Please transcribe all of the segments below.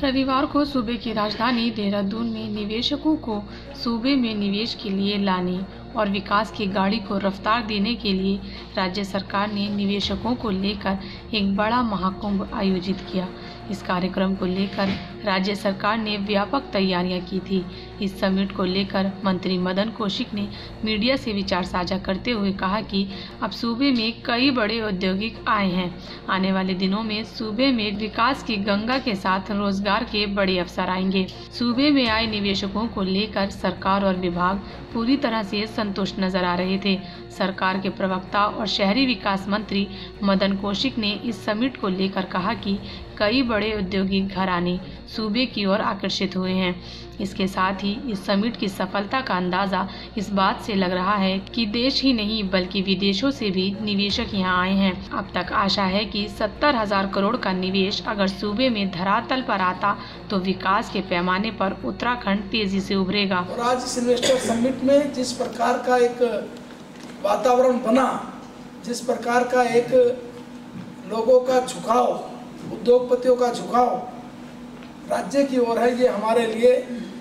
रविवार को सूबे की राजधानी देहरादून में निवेशकों को सूबे में निवेश के लिए लाने और विकास की गाड़ी को रफ्तार देने के लिए राज्य सरकार ने निवेशकों को लेकर एक बड़ा महाकुंभ आयोजित किया। इस कार्यक्रम को लेकर राज्य सरकार ने व्यापक तैयारियां की थी। इस समिट को लेकर मंत्री मदन कौशिक ने मीडिया से विचार साझा करते हुए कहा कि अब सूबे में कई बड़े औद्योगिक आए हैं। आने वाले दिनों में सूबे में विकास की गंगा के साथ रोजगार के बड़े अवसर आएंगे। सूबे में आए निवेशकों को लेकर सरकार और विभाग पूरी तरह से संतुष्ट नजर आ रहे थे। सरकार के प्रवक्ता और शहरी विकास मंत्री मदन कौशिक ने इस समिट को लेकर कहा कि कई बड़े औद्योगिक घराने सूबे की ओर आकर्षित हुए हैं। इसके साथ ही इस समिट की सफलता का अंदाजा इस बात से लग रहा है कि देश ही नहीं बल्कि विदेशों से भी निवेशक यहां आए हैं। अब तक आशा है कि 70,000 करोड़ का निवेश अगर सूबे में धरातल पर आता तो विकास के पैमाने पर उत्तराखंड तेजी से उभरेगा। और आज इस इन्वेस्टर समिट में जिस प्रकार का एक वातावरण बना, जिस प्रकार का एक लोगों का झुकाव, उद्योगपतियों का झुकाव राज्य की ओर है, ये हमारे लिए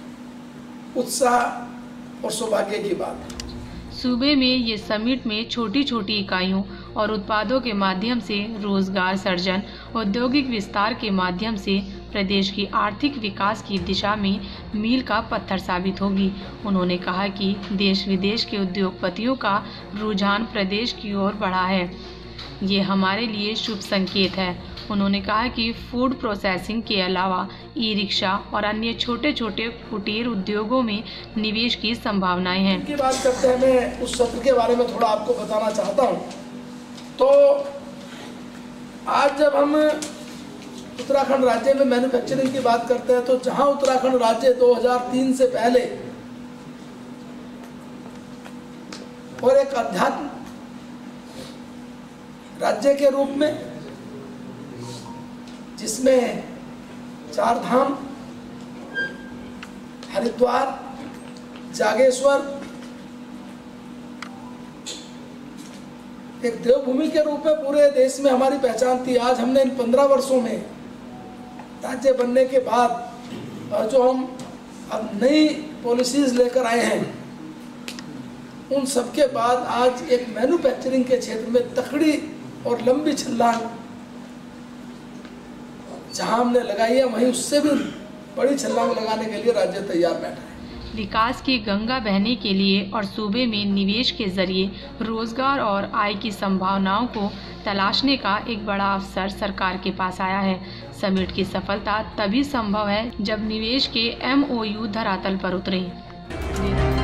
उत्साह और सौभाग्य की बात है। सूबे में ये समिट में छोटी छोटी इकाइयों और उत्पादों के माध्यम से रोजगार सृजन, औद्योगिक विस्तार के माध्यम से प्रदेश की आर्थिक विकास की दिशा में मील का पत्थर साबित होगी। उन्होंने कहा कि देश विदेश के उद्योगपतियों का रुझान प्रदेश की ओर बढ़ा है, ये हमारे लिए शुभ संकेत है। उन्होंने कहा कि फूड प्रोसेसिंग के अलावा ई रिक्शा और अन्य छोटे छोटे कुटीर उद्योगों में निवेश की संभावनाएं हैं। की बात करते हैं, मैं उस सत्र के बारे में थोड़ा आपको बताना चाहता हूं। तो आज जब हम उत्तराखंड राज्य में मैन्युफैक्चरिंग की बात करते हैं, तो जहां उत्तराखंड राज्य 2003 से पहले और एक अध्यात्म राज्य के रूप में, जिसमें चार धाम, हरिद्वार, जागेश्वर एक देवभूमि के रूप में पूरे देश में हमारी पहचान थी। आज हमने इन 15 वर्षों में राज्य बनने के बाद और जो हम अब नई पॉलिसीज लेकर आए हैं, उन सब के बाद आज एक मैन्युफैक्चरिंग के क्षेत्र में तकड़ी और लंबी छलांग जहां हमने लगाई है, वहीं उससे भी बड़ी छलांग लगाने के लिए राज्य तैयार बैठा है। विकास की गंगा बहने के लिए और सूबे में निवेश के जरिए रोजगार और आय की संभावनाओं को तलाशने का एक बड़ा अवसर सरकार के पास आया है। समिट की सफलता तभी संभव है जब निवेश के MOU धरातल पर उतरे।